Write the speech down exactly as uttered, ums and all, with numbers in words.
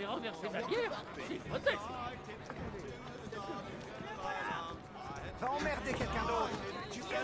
j'ai renversé ma bière. C'est grotesque. Va emmerder quelqu'un d'autre. Tu fais